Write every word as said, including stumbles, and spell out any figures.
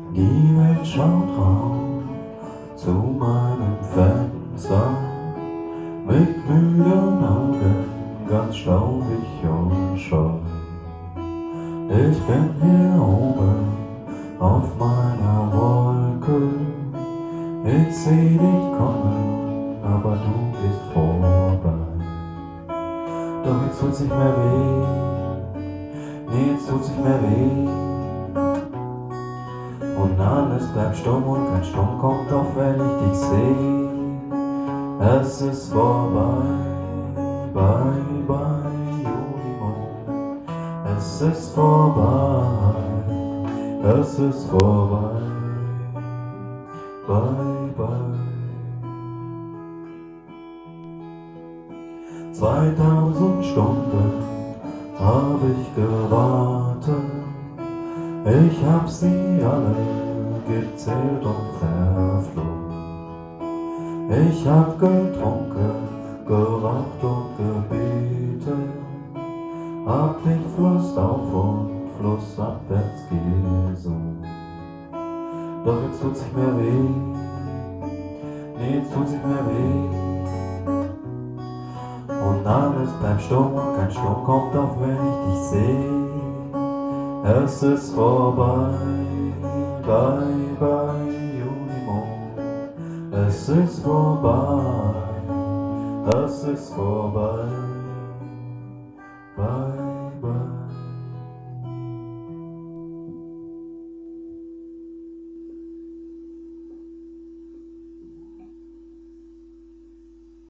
Die Welt schaut raus zu meinem Fenster mit müden Augen, ganz staubig und scheu. Ich bin hier oben auf meiner Wolke, ich seh dich kommen, aber du bist vorbei. Doch jetzt tut's nicht mehr weh, nee, jetzt tut's nicht mehr weh. Und alles bleibt stumm und kein Sturm kommt, auch wenn ich dich seh. Es ist vorbei, bye, bye, Junimond. Es ist vorbei, es ist vorbei, bye, bye. Zweitausend Stunden hab ich gewartet, ich hab sie alle gezählt und verflogen. Ich hab getrunken, geraucht und gebetet, hab dich flussauf und flussabwärts gesungen. Doch jetzt tut's nicht mehr weh, nee, jetzt tut's nicht mehr weh. Und alles bleibt stumm und kein Sturm kommt, auch wenn ich dich seh. Es ist vorbei, bye, bye, Junimond. Es ist vorbei, es ist vorbei, bye.